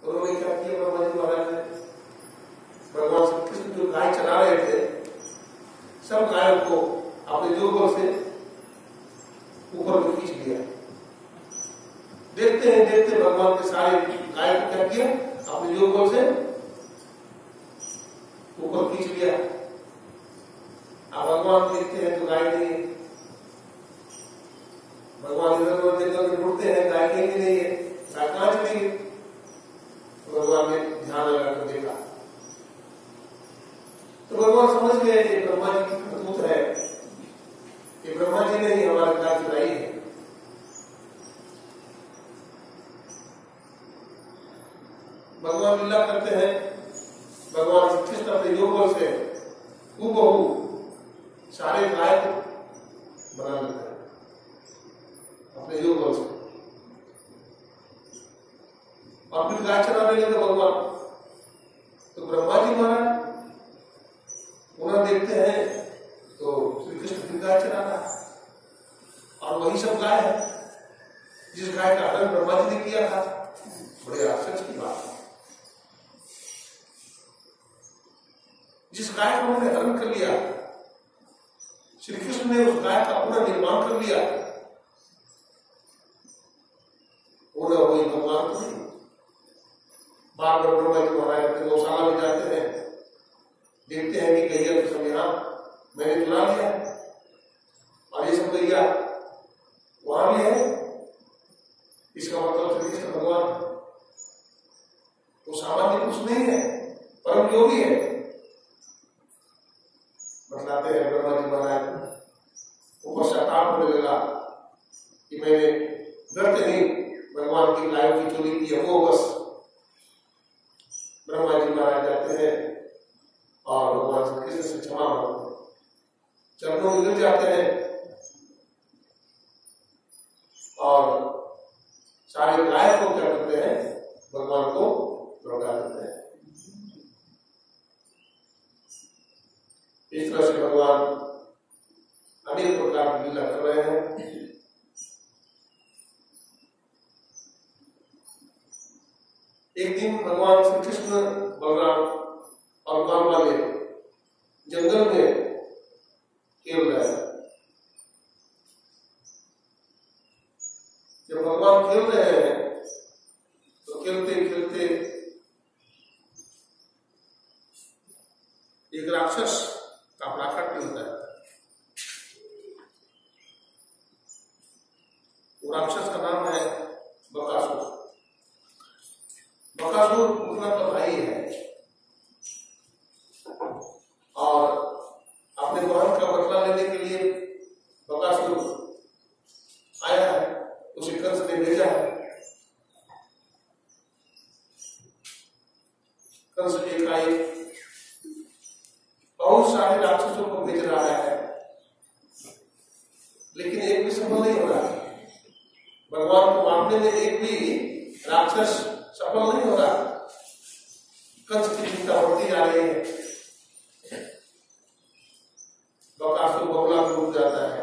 उन्होंने क्या किया ब्रह्मा जी महाराज ने, भगवान श्री कृष्ण जो गाय चला रहे थे, सब गायों को अपने जुगों से ऊपर को खींच लिया। देखते हैं देखते भगवान के सारे गाय को क्या किया, अपने जुगों से ऊपर खींच लिया। अब भगवान देखते हैं तो गाय नहीं है। भगवान इधर उधर जंगल में ढूंढते हैं, गाय कहीं भी नहीं है, गाय कहां चली गई। तो भगवान ने ध्यान लगाकर देखा तो भगवान समझ गए ये ब्रह्मा जी की करतूत है, कि ब्रह्मा जी ने ही हमारी गाय चुराई है। भगवान लीला करते हैं, भगवान श्री कृष्ण अपने योगों से हूबहू सारे गाय को बना लेते हैं अपने योगों से, और फिर गाय चलाने लगे भगवान। तो ब्रह्मा जी महाराज उन्हें देखते हैं तो श्री कृष्ण फिर गाय चला रहा है, और वही सब गाय है जिस गाय का हरण ब्रह्मा जी ने किया था। बड़े आश्चर्य की बात है, जिस गाय को उन्होंने हरण कर लिया, श्री कृष्ण ने उस गाय का पूरा निर्माण कर लिया। उन्हें वही भगवान को नहीं, बार बार ब्रह्मा जी महाराज अपने गौशाला में जाते हैं, देखते हैं कि गैया तो सब यहां मैंने चुरा लिया और ये सब गैया वहां भी है। इसका मतलब श्री कृष्ण भगवान वो सामान्य पुरुष नहीं है, परम योगी है। बतलाते हैं ब्रह्मा जी महाराज को पश्चाताप होने लगा कि मैंने व्यर्थ नहीं भगवान की गायों की चोरी की है, वो बस। ब्रह्मा जी महाराज जाते हैं और भगवान श्री कृष्ण से क्षमा मांगते हैं, चरणों में गिर जाते हैं और सारे गाय को क्या करते हैं, भगवान को लौटा देते हैं। इस तरह से भगवान अनेक प्रकार की लीला कर रहे हैं। एक दिन भगवान श्री कृष्ण बलराम और वाले जंगल में खेल रहे हैं। जब भगवान खेल रहे हैं तो खेलते खेलते एक राक्षस का प्राकट्य होता है। वो राक्षस का नाम है बकासुर। बकासुर उतना का भाई है और अपने बहन का बदला लेने के लिए बकासुर आया है, उसे कंस ने भेजा है। कंस एकाएक बहुत सारे राक्षसों को भेज रहा है, लेकिन एक भी सफल नहीं हो रहा है। भगवान को मारने में एक भी राक्षस सफल नहीं हो रहा। कंस की चिंता बढ़ती जा रही है। बकासुर बहुला में डूब जाता है।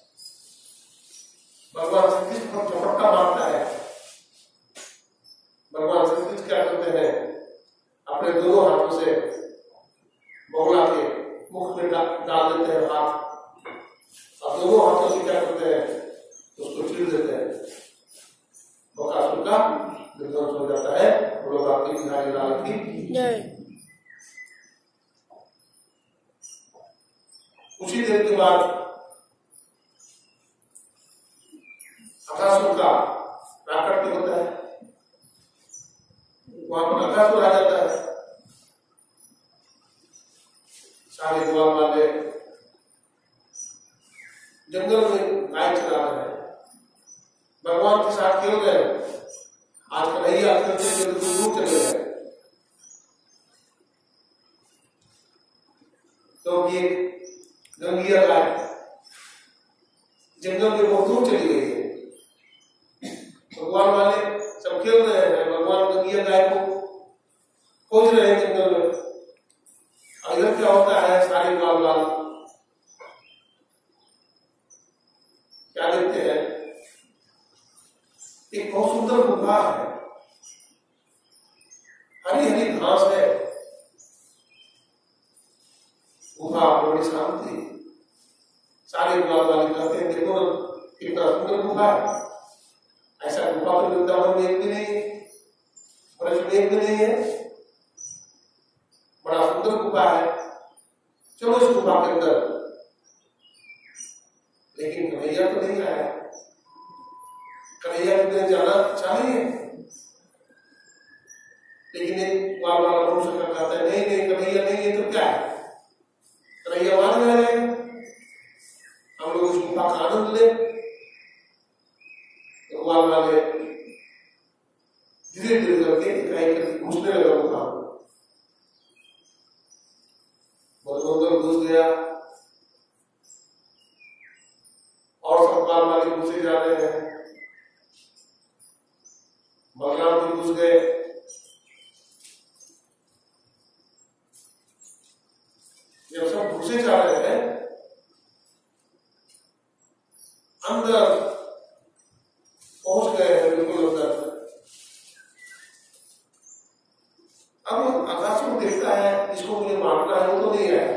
भगवान श्री कृष्ण पर झपट्टा मारता है। भगवान श्री कृष्ण क्या करते हैं, अपने दोनों हाथों से बहुला के मुख में डाल देते हैं हाथ, और दोनों हाथों से क्या करते हैं, उसको चीर देते हैं। बकासुर का विध्वंस हो जाता है। लोग आपकी बिहारी लाल की जय। उसी देर के बाद अकासुर का प्राकट्य होता है। वहां पर अकासुर आ जाता है। सारे ग्वाल वाले जंगल में गाय चला रहे हैं, भगवान के साथ खेल रहे हैं। आज कन्हैया खेलते दूर चले गए तो ये गंगिया गाय जंगल में बहुत दूर चली गई है। भगवान वाले सब खेल रहे हैं, भगवान गंगिया गाय को खोज रहे हैं जंगल में। इधर क्या होता है, सारे ग्वाल वाले क्या देखते हैं, एक बहुत सुंदर गुफा है। हरी हरी घास है, गुफा बड़ी शांति। सारे गुलाब वाले कहते हैं देखो कितना सुंदर गुफा है, ऐसा गुफा तो वृंदावन में एक भी नहीं है, ब्रज में एक भी नहीं है, बड़ा सुंदर गुफा है, चलो इस गुफा के अंदर। लेकिन कन्हैया तो नहीं आया, कन्हैया के जाना चाहिए, लेकिन एक बार वाला मनुष्य कहता है नहीं नहीं कन्हैया नहीं है तो क्या है, कन्हैया मान में रहे, हम लोग उस गुफा का आनंद ले। भगवान वाले धीरे धीरे करके घुसने लगा गुफा, बहुत घुस गया और सब बाल वाले घुसे जा रहे हैं, बलराम भी घुस गए। जब सब घुसे जा रहे हैं अंदर पहुंच गए हैं, बिल्कुल अंदर। अब आकाश में देखता है इसको मुझे मारना है, वो तो नहीं आया,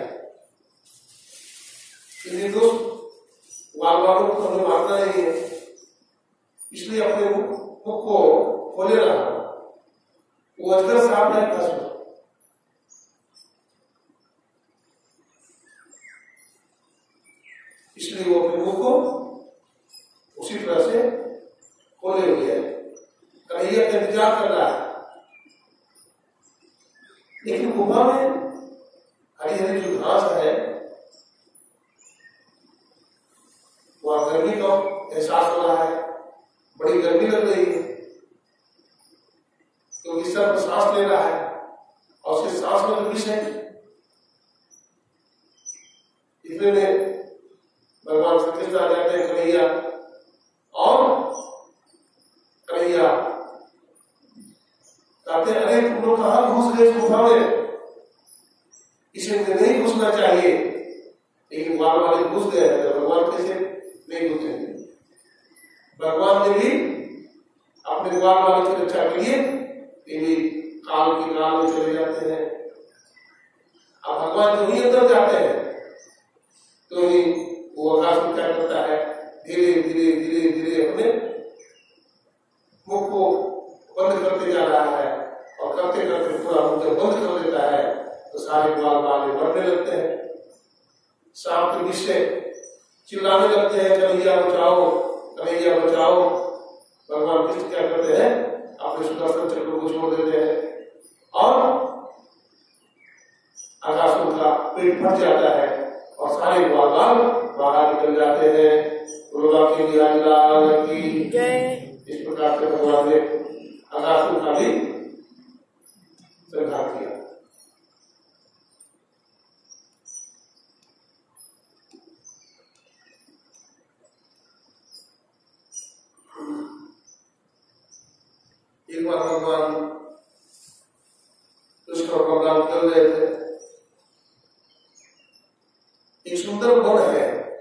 दोस्त वाल वालों को हमें मारना नहीं है, इसलिए अपने मुख को खोले रहा। वो अजगर सांप है कसम, इसलिए वो अपने मुख को उसी तरह से खोले हुए है, कन्हैया का इंतजार कर रहा है। लेकिन गुफा में हरी हरी जो घास है वहां गर्मी का एहसास हो रहा है, बड़ी गर्मी लग रही है, तो इस तरह सांस ले रहा है और उसके सांस में विष है। इतने में भगवान श्री कृष्ण आ जाते हैं कन्हैया, और कन्हैया कहते हैं अरे तुम लोग कहां घुस गए गुफा में, इसे नहीं घुसना चाहिए, लेकिन बाल वाले घुस गए हैं। तो भगवान कैसे नहीं घुसे, भगवान ने भी अपने बाल वाले की रक्षा के लिए भी काल की काल में चले जाते हैं। अब भगवान जो ही अंदर जाते हैं तो ही वो आकाश में क्या करता है, धीरे धीरे धीरे धीरे अपने मुख को बंद करते जा रहा है, और करते करते पूरा मुख जब बंद कर देता है तो सारे बाल वाले बढ़ने लगते हैं, सांप के विष से चिल्लाने लगते हैं कन्हैया बचाओ कन्हैया बचाओ। भगवान कृष्ण क्या करते हैं, अपने सुदर्शन चक्र को छोड़ देते हैं और आकाश का पेट फट जाता है और सारे बाल बाहर निकल जाते हैं। की इस प्रकार से भगवान ने आकाश का भी संहार किया। एक बार भगवान कृष्ण और बलराम चल रहे थे, एक सुंदर वन है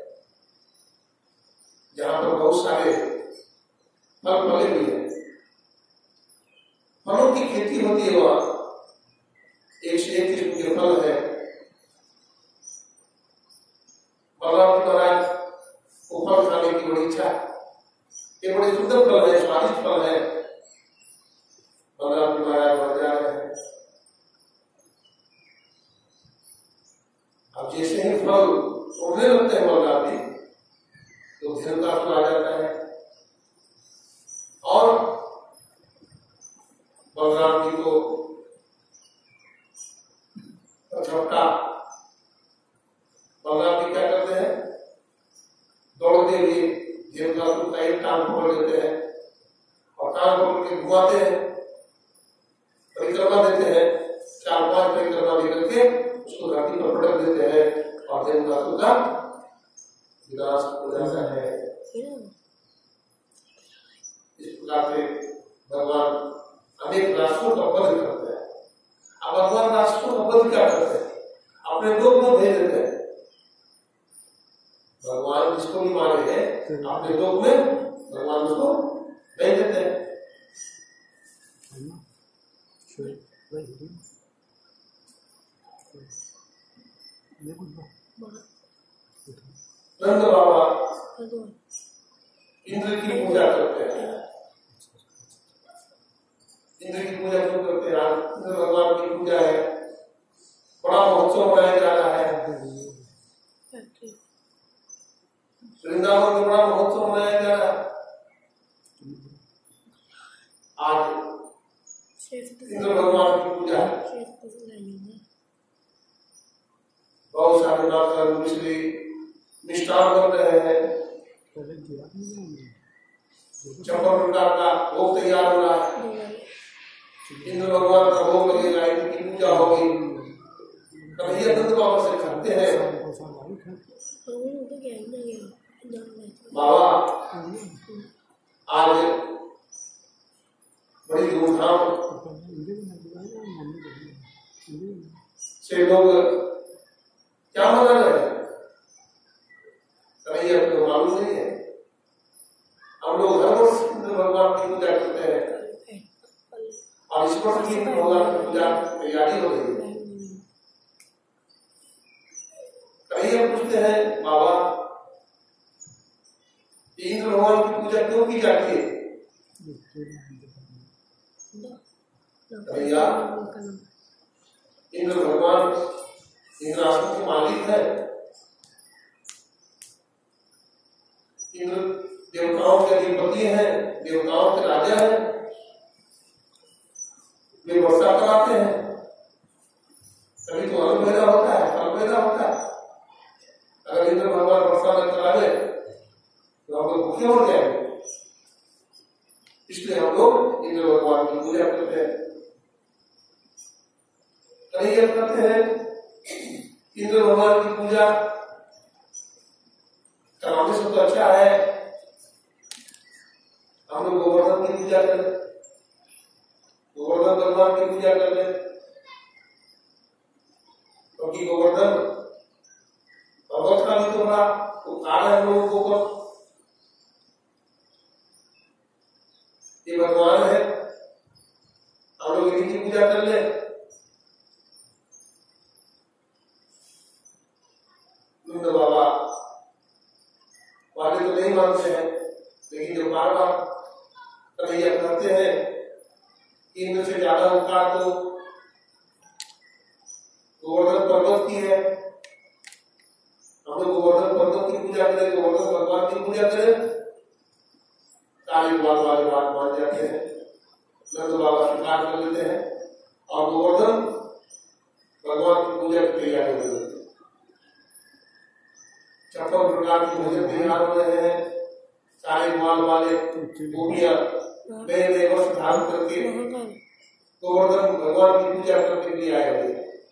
जहां पर बहुत सारे फल फले भी है, फलों की खेती होती है, वहां एक से एक किस्म के फल है। बलराम जी महाराज को फल खाने की बड़ी इच्छा है, ये बड़े सुंदर फल है, स्वादिष्ट फल है। बलराम जी महाराज वहां जा रहे हैं, अब जैसे ही फल उड़ने लगते हैं बलराम जी तो ध्यान का आ जाता है और बलराम जी को झपटा। बलराम जी क्या करते हैं, दौड़ते हुए देवदासु का एक टांग पकड़ लेते हैं और टांग पकड़ के घुमाते हैं, परिक्रमा देते हैं, 4-5 परिक्रमा देकर के उसको धरती पर पटक देते हैं और देवदासु का विनाश हो जाता है। इस प्रकार से भगवान अनेक राष्ट्रों का वध करते हैं। अब भगवान राष्ट्रों का वध क्या करते हैं, अपने लोक में भेज देते हैं। भगवान जिसको भी मारे हैं अपने लोक में भगवान उसको भेज देते हैं। नंद बाबा इंद्र की पूजा करते हैं। इंद्र की पूजा क्यों करते हैं? इंद्र भगवान की पूजा है, बड़ा महोत्सव मनाया जा रहा है। वृंदावन में बड़ा महोत्सव मनाया जा रहा है। आज इंद्र भगवान की पूजा है। बहुत सारे माखन मिश्री मिष्ठान बन रहे हैं, छप्पन प्रकार का भोग तैयार हो रहा है। इंद्र भगवान का भोग लगेगा, इनकी पूजा होगी। कन्हैया नंद बाबा से कहते हैं, बाबा आज बड़ी धूमधाम से लोग क्या मना रहे हैं? कन्हैया को मालूम नहीं है। हम लोग हर वर्ष इंद्र भगवान की पूजा करते हैं और इस वर्ष की भगवान की पूजा तैयारी हो रही है। कन्हैया पूछते हैं, बाबा इंद्र भगवान की पूजा क्यों की जाती है? कन्हैया, इंद्र भगवान इंद्रासन के मालिक है। इंद्र देवताओं के अधिपति हैं, देवताओं के राजा हैं। वे वर्षा कराते हैं, तभी तो अन्न पैदा होता है, फल पैदा होता है। अगर इंद्र भगवान वर्षा न करावे तो हम लोग भूखे हो जाएंगे। इसलिए हम लोग इंद्र भगवान की पूजा करते हैं। कन्हैया करते हैं इंद्र भगवान की पूजा कराने से तो अच्छा है हम लोग गोवर्धन की पूजा करें, गोवर्धन भगवान की पूजा कर लें, क्योंकि गोवर्धन भगवत का भी तो बड़ा उपकार है हम लोगों के ऊपर। ये भगवान है, हम लोग इनकी पूजा कर ले। नंद बाबा वाले तो नहीं मानते हैं, लेकिन जो बार बार कन्हैया कहते हैं कि इंद्र से ज्यादा उपकार तो गोवर्धन पर्वत की है। हम लोग गोवर्धन पर्वत की पूजा करें, गोवर्धन भगवान की पूजा करें, सारे वाले बात मान जाते हैं। नंद बाबा स्वीकार कर लेते हैं और गोवर्धन भगवान की पूजा की तैयारी हो जाती है। छप्पन प्रकार की भोजन तैयार हो रहे हैं। सारे माल वाले गोपियां नए नए वस्त्र धारण करके गोवर्धन भगवान की पूजा करने के लिए आए हुए।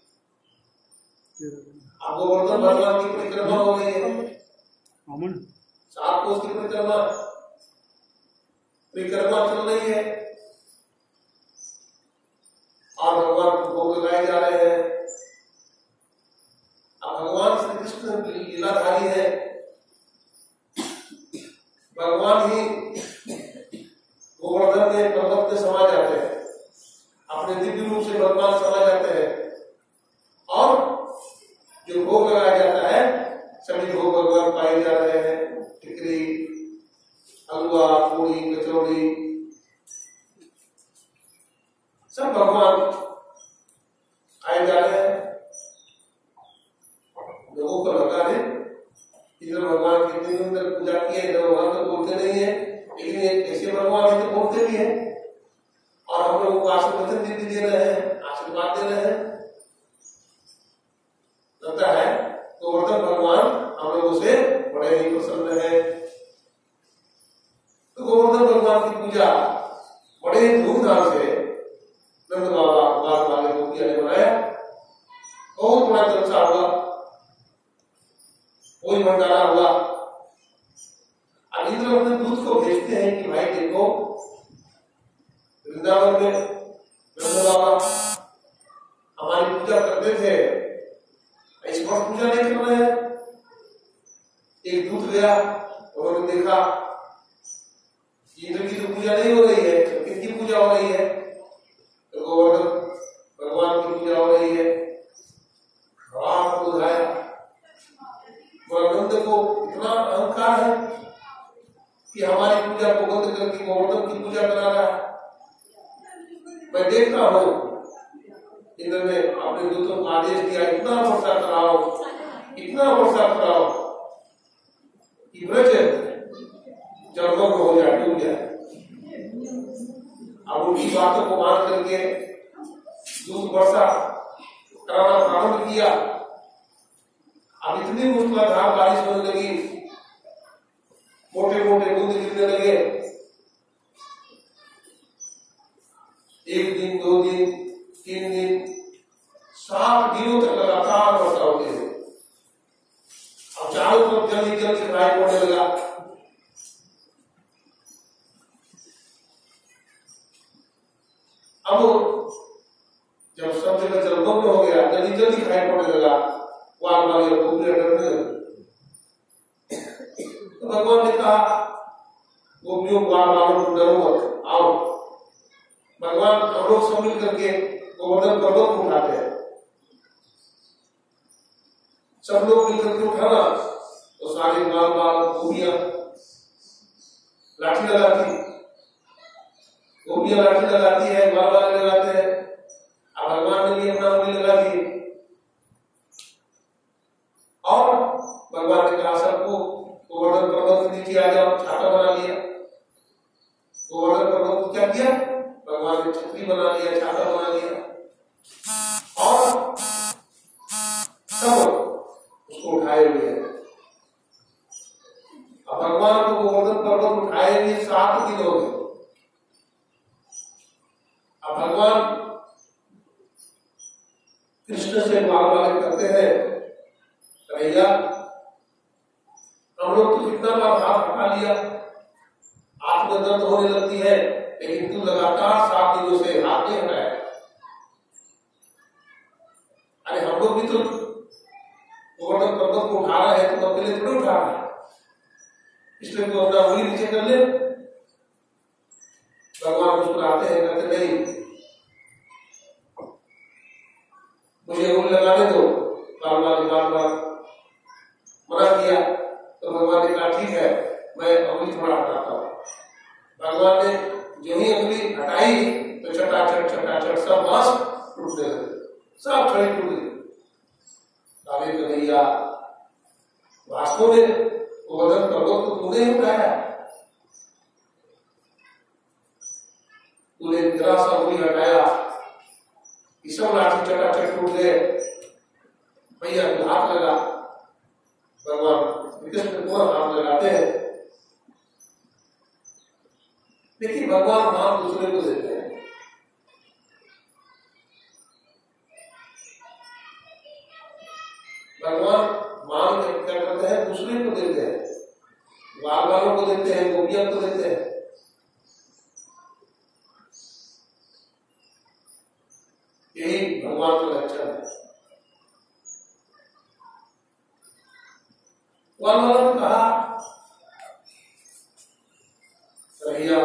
अब गोवर्धन भगवान की परिक्रमा हो रही है, 7 कोस की परिक्रमा चल रही है और भगवान को भोग लगाए जा रहे हैं। अब भगवान श्री कृष्ण लीलाधारी है, भगवान ही गोवर्धन में पर्वत में समा जाते हैं, अपने दिव्य रूप से भगवान समा जाते हैं और जो भोग लगाया जाता है सभी भोग भगवान पाए जा रहे हैं। टिकरी, हलवा, पूरी, कचौड़ी सब भगवान आए जा रहे हैं। लोगों को लगा है इंद्र भगवान कितनी सुंदर पूजा की है, भगवान तो बोलते नहीं है, लेकिन ऐसे भगवान है तो बोलते भी है और हम लोगों को आशीर्वचन दे रहे हैं, आशीर्वाद दे रहे हैं। लगता है गोवर्धन भगवान हम लोगों से बड़े ही प्रसन्न है। तो गोवर्धन भगवान की पूजा बड़े ही धूमधाम से नंद बाबा बाल वाले गोपिया ने बनाया। बहुत बड़ा जलसा हुआ, कोई भंडारा हुआ। इंद्र अपने दूत को भेजते हैं कि भाई देखो वृंदावन में नंद बाबा हमारी पूजा करते थे, इस बार पूजा नहीं कर रहे हैं। एक दूत गया, उन्होंने देखा इंद्र की तो पूजा नहीं हो रही है, किसकी पूजा हो रही है? तो गोवर्धन मैं देखता हूं इंद्र ने अपने दूतों को आदेश दिया, इतना वर्षा कराओ कि ब्रज जलमग्न हो जाए, डूब जाए। अब उनकी बातों को मान करके दूत वर्षा कराना प्रारंभ किया। अब इतनी मूसलाधार बारिश होने लगी, मोटे मोटे बूंद गिरने लगे। 1 दिन, 2 दिन, 3 दिन, 7 दिनों तक लगातार वर्षा होती है। अब चारों तरफ जल्दी जल्दी दिखाई पड़ने लगा। अब जब सब जगह जलमग्न हो गया, जल्दी जल्दी दिखाई पड़ने लगा, वाल वाले डरने लगे। तो भगवान ने कहा गोपियों वाल वालों को डरो मत, आओ। भगवान हम लोग सब मिल करके गोवर्धन पर्वत को उठाते हैं। सब लोग मिलकर के उठाना, तो सारे बाल बाल गोपियां लाठी लगाती, गोपियां लाठी लगाती है, बाल बाल लगाते हैं। अब भगवान ने भी अपना उंगली लगा दी और भगवान ने कहा सबको गोवर्धन पर्वत के नीचे आ जाओ, छाता बना लिया। गोवर्धन पर्वत को क्या किया? भगवान ने छतरी बना लिया, छाता बना लिया और सब उसको उठाए हुए हैं। अब भगवान को गोवर्धन पर्वत उठाए हुए 7 दिन हो गए। अब भगवान कृष्ण से वाले करते हैं, भैया हम लोग तो कितना बार हाथ हटा लिया, हाथ में दर्द होने लगती है, लेकिन तू लगातार 7 दिनों से हाथ नहीं हटाया। अरे हम लोग भी तो गोवर्धन पर्वत को उठा रहे हैं, तो अकेले थोड़ी उठा रहे हैं, इसलिए तो अपना उंगली नीचे कर ले। भगवान मुस्कुराते हैं, कहते नहीं मुझे उंगली लगाने दो। बार बार मना किया तो भगवान ने कहा ठीक है, मैं उंगली थोड़ा हटाता हूँ। भगवान ने जो ही उंगली हटाई तो चटाचट सब बांस टूटने लगे, सब छड़ी टूट गई। काले कन्हैया वास्तव में गोवर्धन पर्वत को तूने ही उठाया, तूने जरा सा उंगली हटाया, सब लाठी चटाचट टूट गए। भैया हाथ लगा, भगवान कृष्ण को हाथ लगाते हैं, लेकिन भगवान नाम दूसरे को देते हैं। भगवान मान क्या करते हैं? दूसरे को देते हैं, बाल वालों को देते हैं, गोपियों को देते हैं। यही भगवान का लक्षण है। वालों ने कहा भैया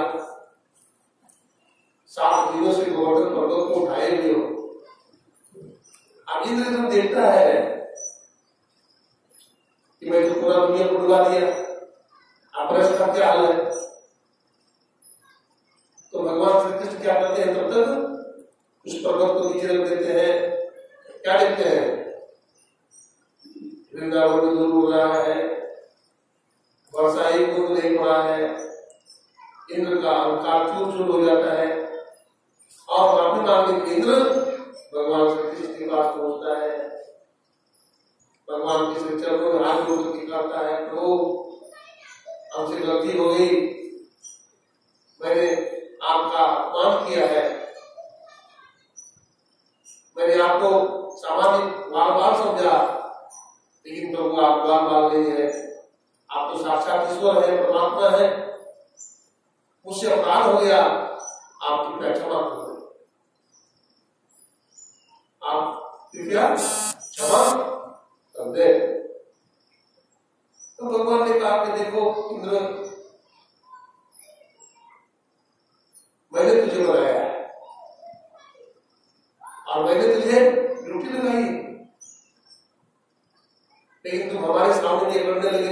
7 दिनों से गोवर्धन पर्वत को उठाए हुए हो। अब इंद्र जब देखता है कि मैं तो पूरा दुनिया को डुबा दिया, अब रस का क्या हाल है, तो भगवान श्री कृष्ण क्या करते हैं? तब तक उस पर्वत को नीचे रख देते हैं। क्या लिखते हैं? वृंदावन में दूर हो रहा है, वर्षा एक बूंद नहीं पड़ा है, इंद्र का अहंकार चूर हो जाता है और माफी मांगने इंद्र भगवान श्री कृष्ण के पास पहुंचता है। भगवान के श्री चरणों में हाथ जोड़ के कहता है, प्रभु हमसे गलती हो गई, मैंने आपका अपमान किया है, मैंने आपको सामान्य बाल समझा, लेकिन प्रभु आप बाल नहीं है, आप तो साक्षात ईश्वर है, परमात्मा है, मुझसे अपराध हो गया, आप कृपया क्षमा कर दो, आप कृपया क्षमा कर दे। तो भगवान ने कहा कि देखो इंद्र, मैंने तुझे बनाया है और मैंने तुझे ड्यूटी लगाई, लेकिन तुम हमारे सामने ये करने लगे।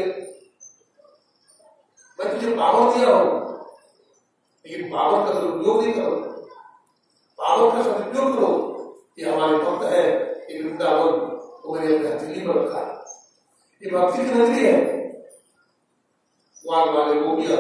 मैं तुझे पावर दिया हूं, लेकिन पावर का दुरुपयोग नहीं करो। भावों का सदुपयोग करो। ये हमारे भक्त है, ये वृंदावन को मैंने अपने हथेली में रखा है। ये भक्ति की नगरी है। वहां वाले गोपियां,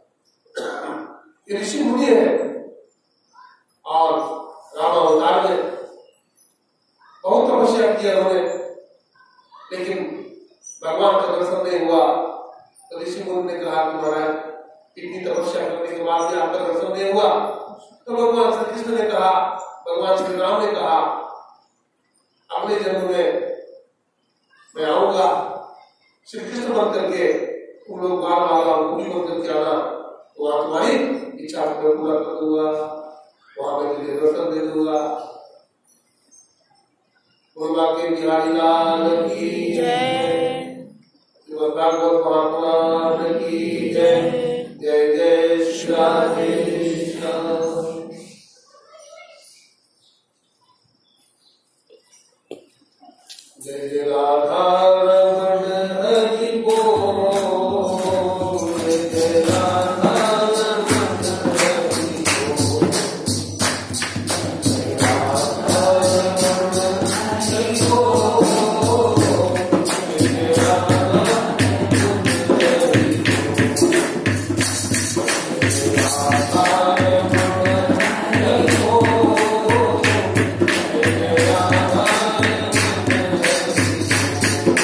ये ऋषि मुनि है और राम अवतार में बहुत तपस्या किया उन्होंने, लेकिन भगवान का दर्शन नहीं हुआ। तो ऋषि मुनि ने कहा कि महाराज इतनी तपस्या करने के बाद भी आपका दर्शन नहीं हुआ। तो भगवान श्री कृष्ण ने कहा, भगवान श्री राम ने कहा, अगले जन्म में मैं आऊंगा श्री कृष्ण बन करके, तुम लोग बाल बाला गोपी बन करके आना, तो वहां तुम्हारी इच्छा को पूरा कर दूंगा, वहां मैं तुझे दर्शन दे दूंगा। के बिहारी लाल की जय, भागवत महापुराण की जय। जय जय श्री राधे कृष्ण। जय जय राधा रमण हरि बोल, जय जय राधा रमण हरि बोल, जय राधा रमण हरि बोल, जय राधा रमण हरि बोल, जय राधा रमण हरि बोल, जय राधा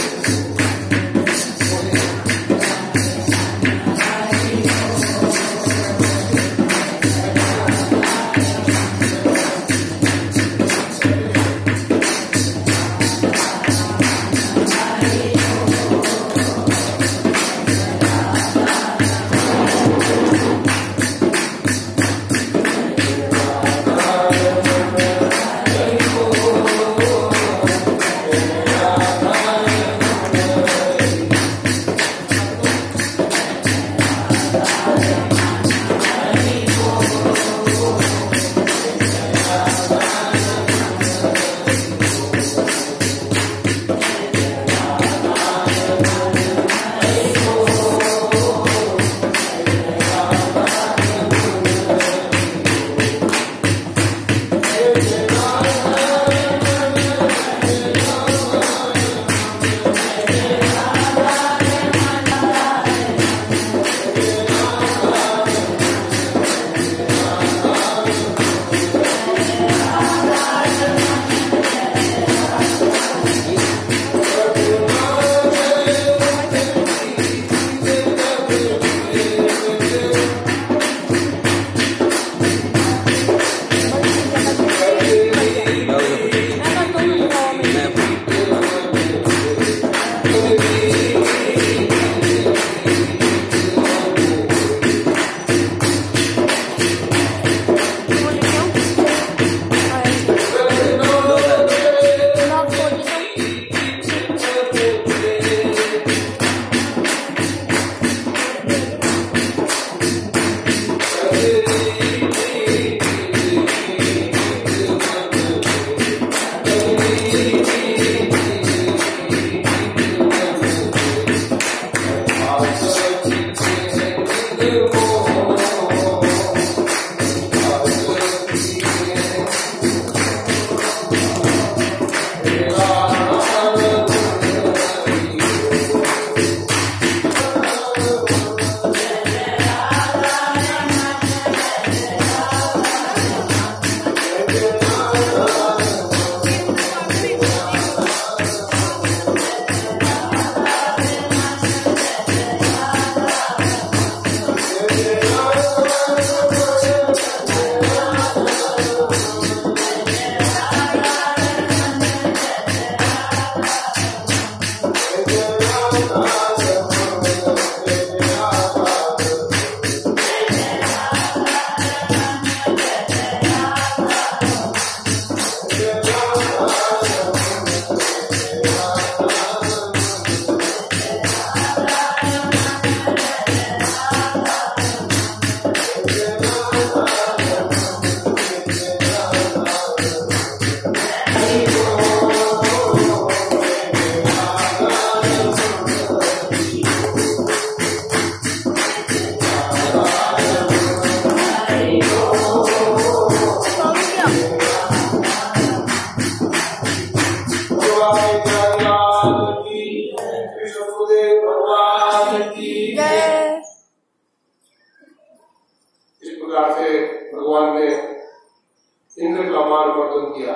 इंद्र का मान वर्तन किया।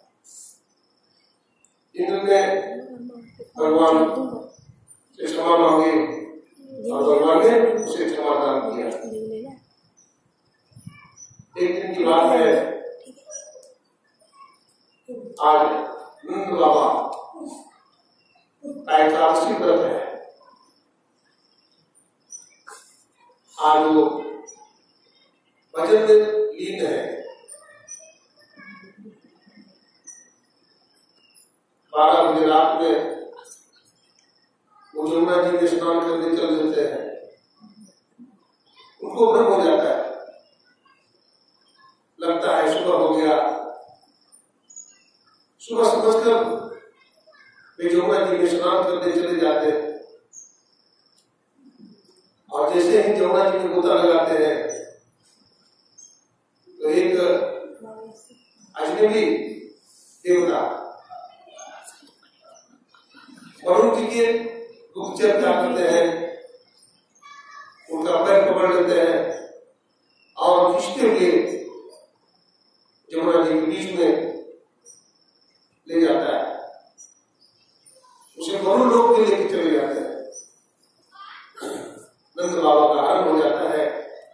इंद्र ने भगवान से क्षमा मांगी और भगवान ने उसे क्षमादान किया। एक दिन की बात है, आज नंद बाबा का एकादशी व्रत है। आज वो भजन में लीन है। 12 बजे रात में वो यमुना जी में स्नान करने चल देते हैं। उनको भ्रम हो जाता है, लगता है सुबह हो गया। सुबह समझकर वे यमुना जी में स्नान करने चले जाते हैं और जैसे ही यमुना जी में गोता लगाते हैं तो एक अजनबी देवता वरुण जी के गुप्तचर क्या करते हैं, उनका पैर पकड़ लेते हैं और खींचते हुए यमुना जी के बीच में ले जाता है। उसे वरुण लोक में लेके चले जाते हैं। नंद बाबा का हरण हो जाता है।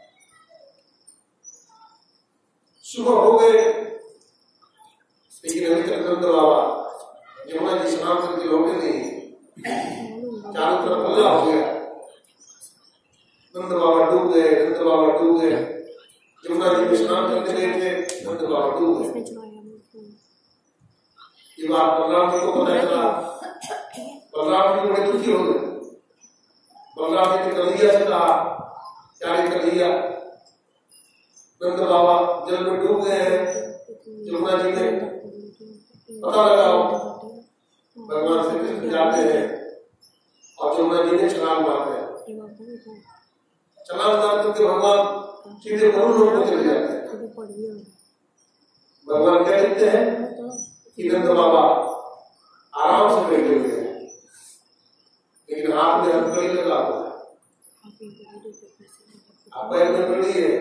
सुबह हो गए, लेकिन अभी तक नंद बाबा यमुना जी स्नान करके लौटे नहीं। चारों तरफ हल्ला हो गया, नंद बाबा डूब गए, नंद बाबा डूब गए। यमुना जी में स्नान करने गए थे, नंद बाबा डूब गए। ये बात बलराम जी को पता चला। बलराम जी बड़े दुखी हो गए। बलराम जी ने कन्हैया से कहा, क्या रे कन्हैया, नंद बाबा जल में डूब गए हैं, यमुना जी में पता लगाओ। भगवान श्री कृष्ण जाते हैं और यमुना जी ने छलांग मारते हैं। छलांग मार करके भगवान सीधे वरुण लोक में चले जाते हैं। भगवान क्या कहते हैं कि नंद बाबा आराम से बैठे हुए हैं, लेकिन हाथ में हथकड़ी लगा हुआ है। आप पैर में पड़ी है,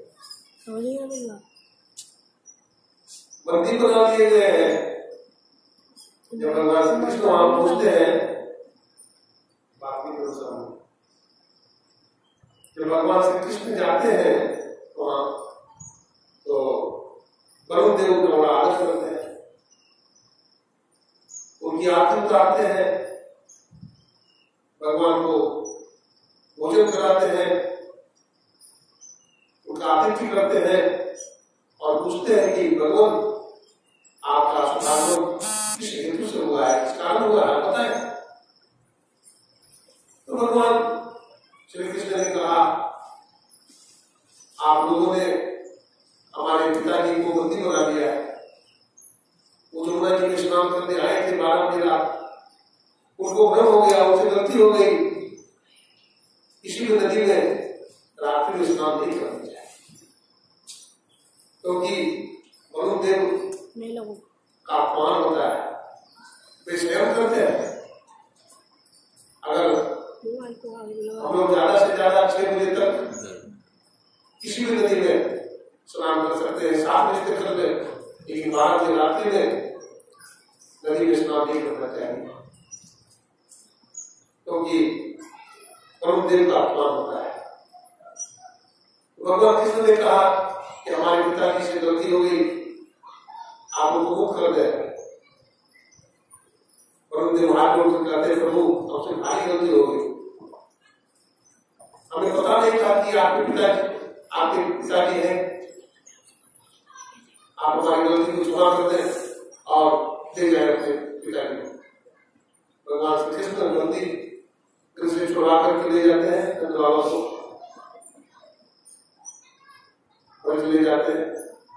बंदी बना दिए गए हैं। जब भगवान श्री कृष्ण वहां पूछते हैं, जब भगवान श्री कृष्ण जाते हैं वहां तो वरुण देव का बड़ा आदर करते हैं, उनकी आरती उतारते हैं, भगवान को भोजन कराते हैं, उनका आतिथ्य करते हैं और पूछते हैं कि भगवान आपका शुभागमन किस हेतु से हुआ है, किस कारण हुआ है, पता है? तो भगवान श्री कृष्ण ने कहा, आप लोगों ने हमारे पिताजी को बंदी बना दिया है। वो यमुना जी में स्नान करने आए थे 12 बजे रात, उनको भ्रम हो गया, उनसे गलती हो गई, इसलिए नदी में रात्रि में स्नान नहीं करना चाहिए, क्योंकि वरुण देव का अपमान होता है। वे स्वयं करते हैं। अगर हम लोग ज्यादा से ज्यादा 6 बजे तक किसी भी नदी में स्नान कर सकते हैं, 7 बजे तक कर ले, लेकिन 12 बजे रात्रि में नदी में स्नान नहीं करना चाहिए, क्योंकि वरुण देव का अपमान होता है। भगवान कृष्ण ने कहा कि हमारे पिताजी से गलती हो गई, आप उनको मुक्त कर दे। वरुण देव हाथ जोड़ कर कहते, प्रभु हमसे भारी गलती हो गई, हमें पता नहीं था कि आपके पिताजी हैं, आप हमारी गलती को क्षमा कर दें और दे जाए अपने पिताजी को। भगवान श्री कृष्ण गलती कृष्ण छुड़ा करके ले जाते हैं नंद बाबा को और ले जाते हैं।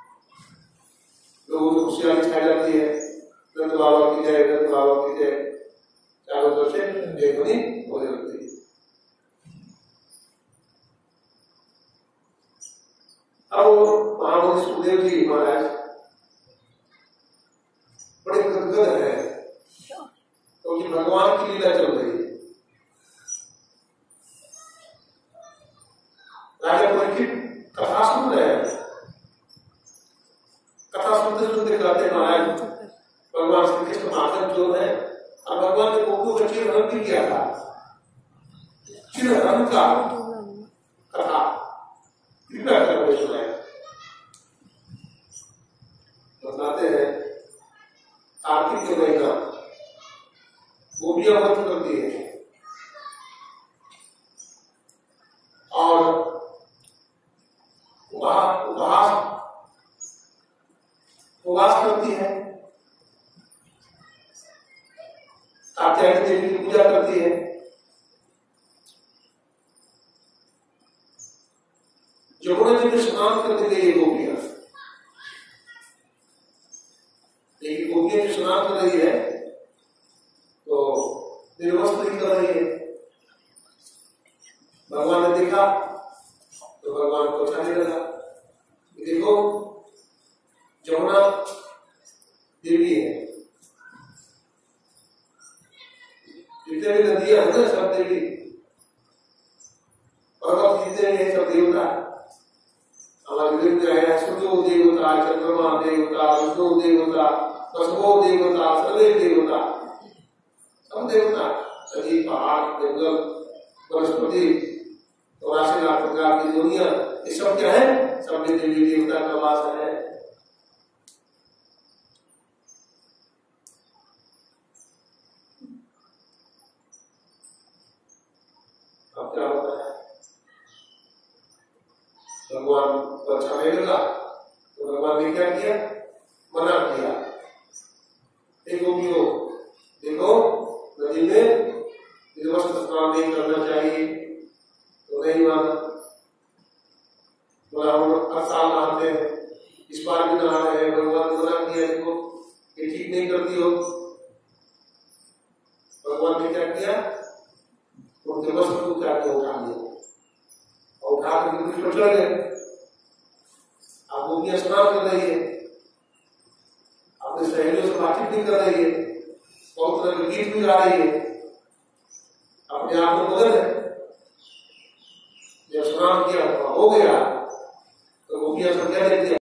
लोगों को खुशियां छाई जाती है, नंद बाबा की जय, नंद बाबा की जय, चारों तरफ से जय ध्वनि होने लगती है। अब महामुनि सुखदेव जी महाराज बड़े गदगद है, क्योंकि भगवान की लीला चल रही है। राजा परीक्षित कथा सुन रहे हैं, कथा सुनते सुनते कहते महाराज भगवान श्री कृष्ण माधव जो है, और भगवान ने गोपू का चिरहरण भी किया था। चिरहरण का कथा कृपया करके सुनाए। बताते हैं कार्तिक के महीना गोपियां व्रत करती है और उपवास करती है, कात्यायनी देवी की पूजा करती है। यमुना जी में स्नान करने गई गोपियां, लेकिन गोपियां जो स्नान कर रही है तो निर्वस्त्र ही कर रही है। भगवान ने देखा तो भगवान को अच्छा नहीं लगा। देखो यमुना देवी है, जितने भी नदियां हैं ना सब देवी, पर्वत जितने भी हैं सब देवता। हमारे में है सूर्यो देवता, चंद्रमा देवता, विष्णु देवता, वसुओ देवता, सर्वे देवता, सब देवता। सभी पहाड़, जंगल, वनस्पति, 84 लाख प्रकार की दुनिया, ये सब क्या है? सब में देवी देवता का वास है। अब क्या होता है? भगवान को अच्छा नहीं लगा तो भगवान ने क्या किया? मना किया। देखो नदी में निर्वस्त्र स्नान नहीं करना चाहिए, तो नहीं माना। बोला हम हर साल नहाते हैं, इस बार भी नहा रहे हैं, भगवान ने मना किया इसको, ये ठीक नहीं करती हो। भगवान ने क्या किया? उनके वस्त्र को क्या किया? उठा लिया और उठा कर बिल्कुल पर चढ़ गए। आप गोपियां स्नान कर रही है, अपने सहेलियों से बातचीत भी कर रही है, बहुत तरह के गीत भी गा रही है, अपने आप में मगन है। जब स्नान किया हो गया तो गोपियां सब क्या देखते